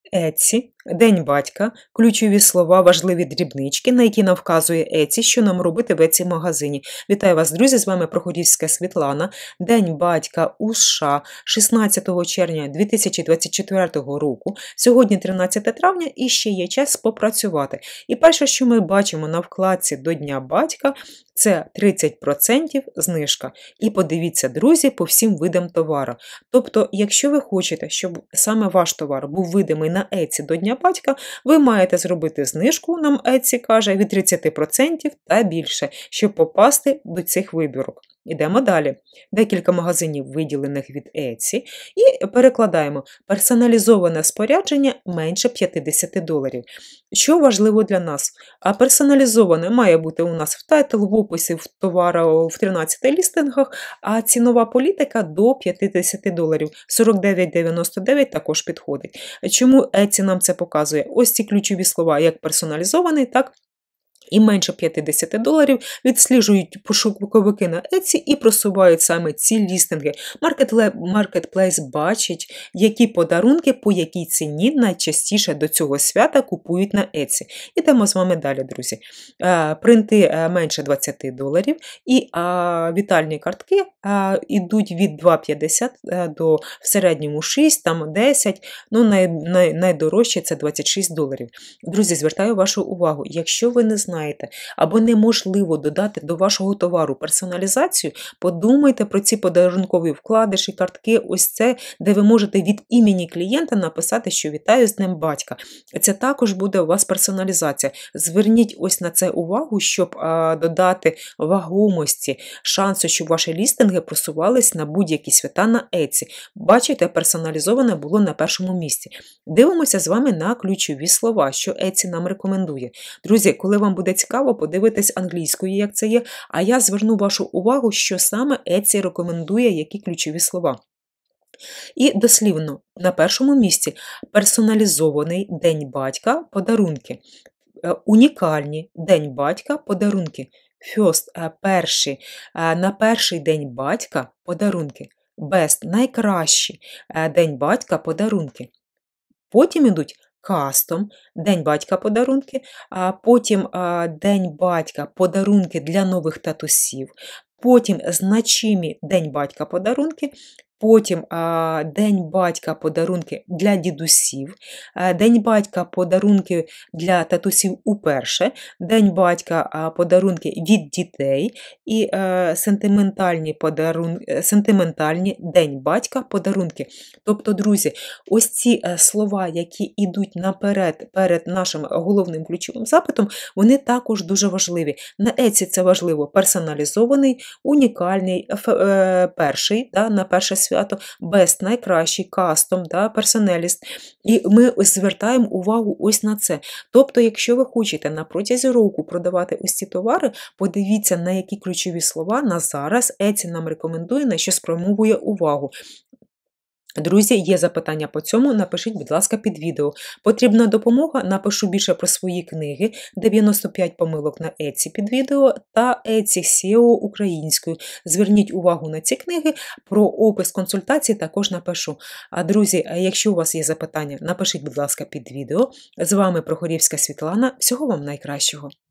Еці, День батька, ключові слова, важливі дрібнички, на які нам вказує Еці, що нам робити в Еці-магазині. Вітаю вас, друзі, з вами Проходівська Світлана. День батька у США 16 червня 2024 року. Сьогодні 13 травня і ще є час попрацювати. І перше, що ми бачимо на вкладці до Дня батька, це 30% знижка. І подивіться, друзі, по всім видам товару. Тобто, якщо ви хочете, щоб саме ваш товар був видимий на Еці до Дня батька, ви маєте зробити знижку, нам Еці каже, від 30% та більше, щоб попасти до цих вибірок. Ідемо далі. Декілька магазинів, виділених від Еці, і перекладаємо персоналізоване спорядження менше $50. Що важливо для нас? А персоналізоване має бути у нас в тайтл, в описі в товару в 13 лістингах, а цінова політика до $50. $49,99 також підходить. Чому Еці нам це показує? Ось ці ключові слова, як персоналізований, так і менше $50 відсліджують пошуковики на Еці і просувають саме ці лістинги. Маркетплейс бачить, які подарунки по якій ціні найчастіше до цього свята купують на Еці. Ідемо з вами далі, друзі. Принти менше $20 і вітальні картки йдуть від $2,50 до в середньому 6, там 10, ну найдорожче це $26. Друзі, звертаю вашу увагу, якщо ви не знаєте, або неможливо додати до вашого товару персоналізацію, подумайте про ці подарункові вкладиші, картки, ось це, де ви можете від імені клієнта написати, що вітаю з Днем батька. Це також буде у вас персоналізація. Зверніть ось на це увагу, щоб додати вагомості, шансу, щоб ваші лістинги просувались на будь-які свята на Еці. Бачите, персоналізоване було на першому місці. Дивимося з вами на ключові слова, що Еці нам рекомендує. Друзі, коли вам буде цікаво, подивитись англійською, як це є, а я зверну вашу увагу, що саме Еці рекомендує, які ключові слова. І дослівно, на першому місці персоналізований День батька, подарунки. Унікальні День батька, подарунки. Перший, на перший День батька, подарунки. Best, найкращий День батька, подарунки. Потім йдуть кастом, День батька подарунки, потім День батька подарунки для нових татусів, потім значимі День батька подарунки, потім День батька подарунки для дідусів, День батька подарунки для татусів уперше, День батька подарунки від дітей і сентиментальні День батька подарунки. Тобто, друзі, ось ці слова, які йдуть наперед перед нашим головним ключовим запитом, вони також дуже важливі. На Еці це важливо персоналізований, унікальний, перший, на перше свято, best, найкращий, кастом, персоналіст. І ми звертаємо увагу ось на це. Тобто, якщо ви хочете на протязі року продавати ось ці товари, подивіться, на які ключові слова на зараз Еці нам рекомендує, на що спрямовує увагу. Друзі, є запитання по цьому, напишіть, будь ласка, під відео. Потрібна допомога? Напишу більше про свої книги, 95 помилок на Еці під відео та Еці SEO українською. Зверніть увагу на ці книги, про опис консультацій також напишу. А, друзі, якщо у вас є запитання, напишіть, будь ласка, під відео. З вами Прохорівська Світлана. Всього вам найкращого.